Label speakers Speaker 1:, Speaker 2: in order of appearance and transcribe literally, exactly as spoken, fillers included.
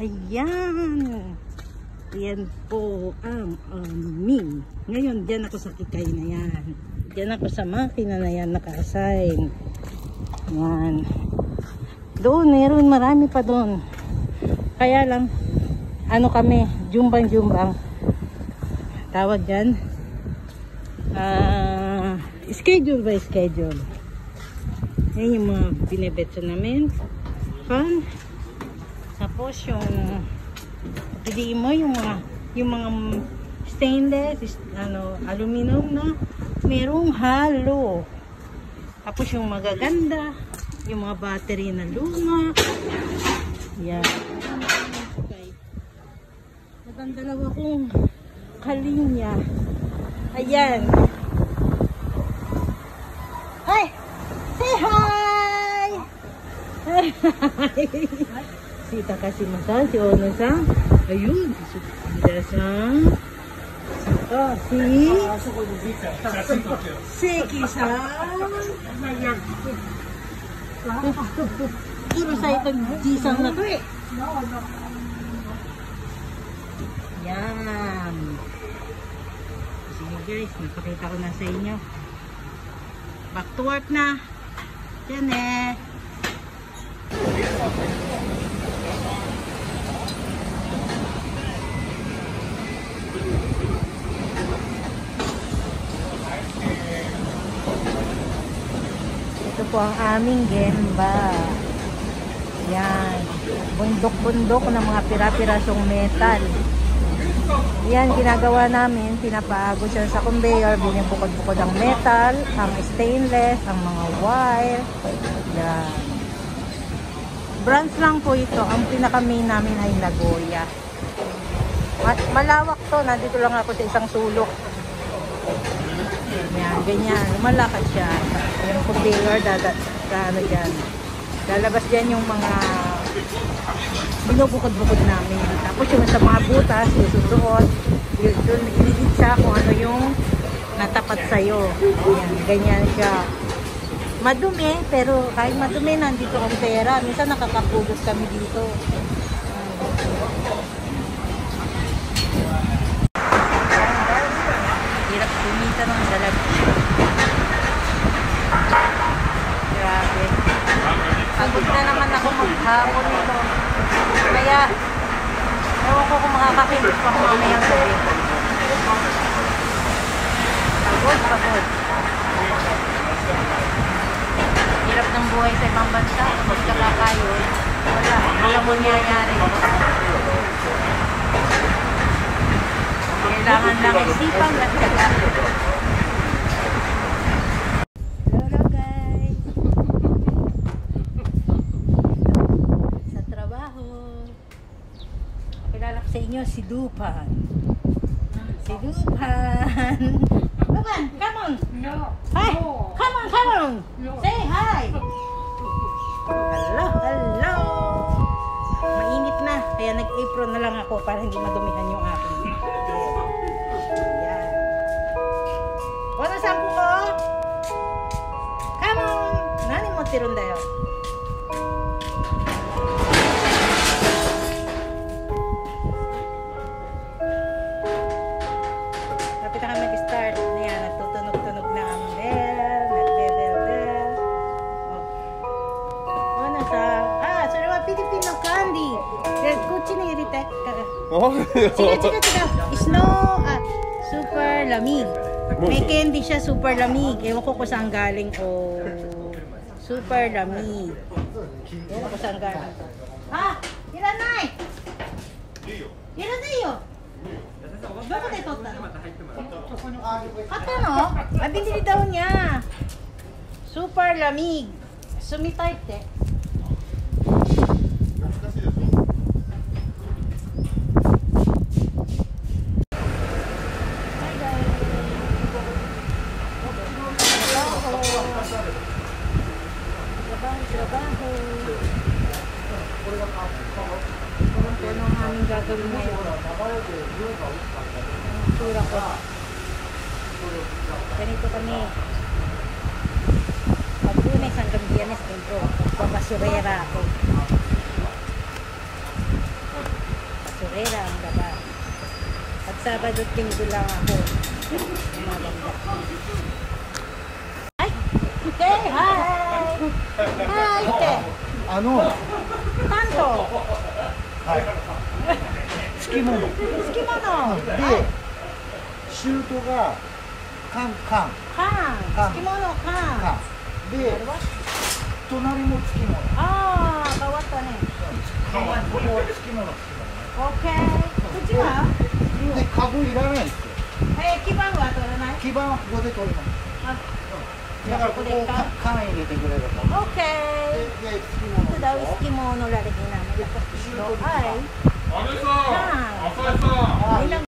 Speaker 1: Ayan. Ayan po ang aming. Ngayon, dyan ako sa kikay na yan. Dyan ako sa makina na yan naka-assign. Ayan. Doon, meron marami pa doon. Kaya lang, ano kami, jumbang-jumbang. Tawag dyan. Uh, schedule by schedule. Ayan yung mga binibetso namin. Fan. Tapos yung piliin mo yung mga yung mga stainless, ano, aluminum na merong halo. Tapos yung magaganda, yung mga battery na luma. Yan. Okay. Ang dalawa kong kalinya. Ayan. Hi! Say hi! Hi! Sita kasi masal, si Ono-san. Ayun, si Sukida-san. Saka si Seki-san. Puro sa itong G-san na to eh. Yan. Sige guys, napakita ko na sa inyo. Back to work na. Yan eh. Ito po ang aming gemba. Yan. Bundok-bundok ng mga pira-pirasong metal. Yan, ginagawa namin. Pinapaagos yan sa conveyor. Binibukod-bukod ang metal, ang stainless, ang mga wire. Yan. Branch lang po ito. Ang pinaka-main namin ay Nagoya. At malawak to. Nandito lang ako sa isang sulok. Yan, ganyan. Lumalakad siya. Yung conveyor, dadat, ano dyan. Lalabas dyan yung mga binubukod-bukod namin. Tapos yung sa mga butas, susuot. Doon, inigit siya kung ano yung natapat sa'yo. Yan, ganyan siya. Madumi, pero kahit madumi, nandito ang pera. Minsan nakakapugos kami dito. Hirap kumita ng dalag. Grabe. Pagod na naman ako maghapon nito. Kaya, ewan ko kung makakakilos pa mamayang gabi. Pagod, pagod. Hirap ng buhay sa ibang bansa. Kapag kakakayo, wala. Wala mo nangyayari. Kailangan lang isipang at saka. Hello guys! Sa trabaho. Kilala ko sa inyo si Dupan. Si Dupan. Dupan, come on! No! Hi! Come on, come on! No. Say hi! Hello, hello! Mainit na, kaya nag-apron na lang ako para hindi madumihan yung akin. Ayan. Wala sampo ko? Come on! Nani mo tirun dayo? Kapit na kami mag-start. Ayan, nagtutunog-tunog na ang bell. Nagbe-bell-bell. Oh. Ano sa... Ah, so naman Filipino candy. Kuchi ni Irite. Sige, sige, sige. Snow at super lamig. May candy siya, super lamig. Ewan ko kung saan galing ko. Super lamig. Ewan ko kung saan galing ko. Ah! Iranay! Iranay yo! Bakit ito? Kato no? Abili daw niya. Super lamig. Sumitart eh. Trabaho. Kung ano ang aming gagawin ngayon. Ang tura ko. Ganito kami. Pag Lunes hanggang Biyernes dentro. Pabasurera ako. Herrera ang labas. At Sabado at Linggo lang ako. Maganda. Ay! Hey! Hi! Hi! Te!
Speaker 2: あの、は
Speaker 1: Tanto!
Speaker 2: い。つきもの。で、
Speaker 1: 好きもの！はい
Speaker 2: シュートがカンカン
Speaker 1: カン！好きものカ
Speaker 2: カ
Speaker 1: ン！
Speaker 2: ン。で、隣もつきもの。
Speaker 1: あー、変わったね。
Speaker 2: ここつきものつきも
Speaker 1: OK。口は？
Speaker 2: の。で、株いらないんですよ。
Speaker 1: えー、基盤は取らない？
Speaker 2: 基盤はここで取ります。
Speaker 1: あ、
Speaker 2: だからここをか缶入れてくれれば。
Speaker 1: OK。
Speaker 2: で、つきもの
Speaker 1: Ito
Speaker 2: で
Speaker 1: daw
Speaker 2: しょ
Speaker 1: Eskimo no lalagyan namin. Tapos ito ay
Speaker 3: Ano sa?
Speaker 1: Ah.
Speaker 3: Asay sa?
Speaker 1: nilang